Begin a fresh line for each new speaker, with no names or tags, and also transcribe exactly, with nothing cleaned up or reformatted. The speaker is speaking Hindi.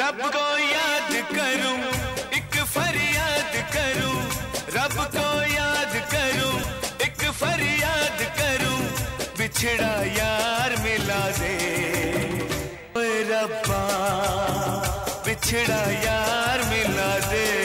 रब को याद करूं, एक फरियाद करूं, रब को याद करूं, एक फरियाद करूं, बिछड़ा यार मिला दे। ओए रब्बा बिछड़ा यार मिला दे।